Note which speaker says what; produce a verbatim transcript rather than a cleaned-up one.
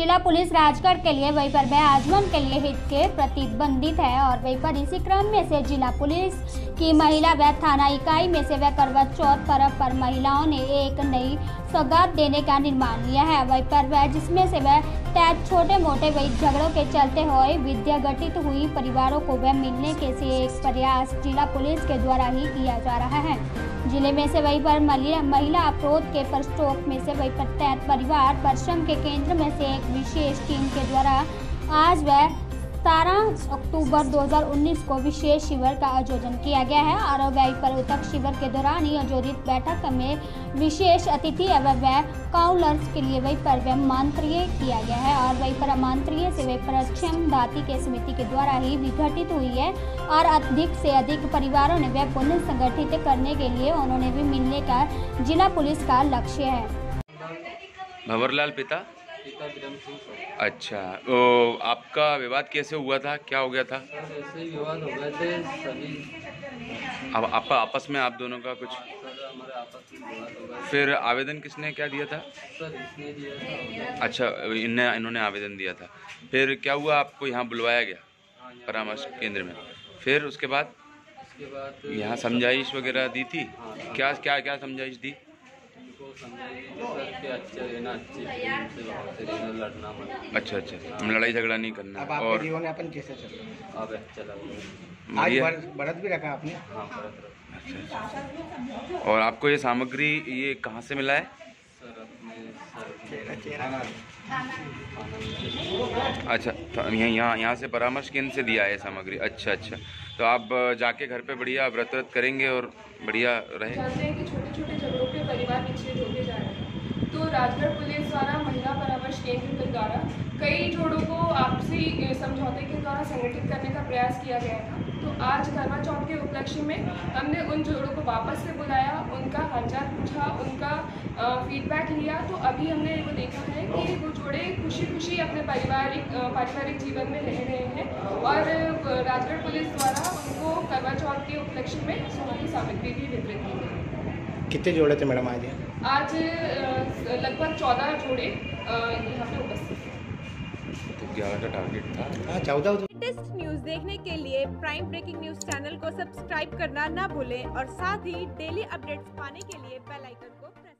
Speaker 1: जिला पुलिस राजगढ़ के लिए वहीं पर वह आजीवन के लिए हित के प्रतिबंधित है और वहीं पर इसी क्रम में से जिला पुलिस की महिला व थाना इकाई में से वह करवा चौथ पर्व पर महिलाओं ने एक नई सौगात देने का निर्माण लिया है। वहीं पर वह जिसमें से वह तहत छोटे मोटे वही झगड़ों के चलते हुए विद्या घटित हुई परिवारों को वह मिलने के से एक प्रयास जिला पुलिस के द्वारा ही किया जा रहा है। जिले में से वहीं पर महिला अपराध के प्रकोप में से वहीं पर तहत परिवार परिश्रम के केंद्र में से एक विशेष टीम के द्वारा आज वह सत्रह अक्टूबर दो हज़ार उन्नीस को विशेष शिविर का आयोजन किया गया है और वहीं पर उक्त शिविर के दौरान ही आयोजित बैठक में विशेष अतिथि एवं वह काउंसलर्स के लिए वहीं पर वह आमंत्रित किया गया है और वहीं पर आमंत्रित से वही परक्षम दाती के समिति के द्वारा ही विघटित हुई है और अधिक से अधिक परिवारों ने वह पुनः संगठित करने के लिए उन्होंने भी मिलने का जिला पुलिस का लक्ष्य है।
Speaker 2: भंवरलाल पिता अच्छा, तो आपका विवाद कैसे हुआ था, क्या हो गया था?
Speaker 3: सर ऐसे ही विवाद हो गए थे सभी।
Speaker 2: अब आपका आपस में आप दोनों का कुछ?
Speaker 3: सर हमारे आपस में विवाद हो गया।
Speaker 2: फिर आवेदन किसने क्या दिया था?
Speaker 3: सर इसने दिया था।
Speaker 2: अच्छा, इन्हें इन्होंने आवेदन दिया था। फिर क्या हुआ, आपको यहाँ बुलवाया गया परामर्श केंद्र में? फिर उसके बाद
Speaker 3: उसके बाद
Speaker 2: यहाँ समझाइश वगैरह दी थी? क्या क्या क्या समझाइश दी?
Speaker 3: सर अच्छे रहना, अच्छे से रहना, लड़ना मत।
Speaker 2: अच्छा अच्छा, लड़ाई झगड़ा नहीं करना।
Speaker 4: अब और जीवन यापन कैसे चल रहा है?
Speaker 3: अब अच्छा लग रहा
Speaker 4: आज
Speaker 3: है।
Speaker 4: आज व्रत भी रखा आपने?
Speaker 3: हाँ व्रत रखा।
Speaker 2: अच्छा अच्छा। और आपको ये सामग्री ये कहाँ से मिला है?
Speaker 3: सर अपने सर
Speaker 4: चेहरा
Speaker 2: अच्छा, तो यहाँ यहाँ यहाँ से परामर्श केंद्र से दिया है सामग्री। अच्छा अच्छा, तो आप जाके घर पे बढ़िया व्रत व्रत करेंगे और बढ़िया रहे।
Speaker 5: जानते हैं कि छोटे छोटे झगड़ों पे परिवार विच्छेद होते जा रहे हैं, तो राजगढ़ पुलिस द्वारा महिला परामर्श केंद्र के द्वारा कई जोड़ों को आपसी समझौते के द्वारा संगठित करने का प्रयास किया गया था। तो आज करवा चौथ के उपलक्ष्य में हमने उन जोड़ों को वापस से बुलाया, उनका हालचाल पूछा, उनका फीडबैक लिया। तो अभी हमने वो देखा है कि वो जोड़े खुशी खुशी अपने पारिवारिक पारिवारिक जीवन में रह रहे हैं और राजगढ़ पुलिस द्वारा उनको करवा चौथ के उपलक्ष्य में सोने की सामग्री भी वितरित की गई।
Speaker 4: कितने जोड़े थे मैडम आज?
Speaker 5: आज लगभग चौदह जोड़े यहाँ पे उपस्थित थे।
Speaker 2: तो ग्यारह का टारगेट था।
Speaker 4: हाँ, चौदह।
Speaker 6: लेटेस्ट न्यूज देखने के लिए प्राइम ब्रेकिंग न्यूज चैनल को सब्सक्राइब करना ना भूलें और साथ ही डेली अपडेट्स पाने के लिए बेल आइकन को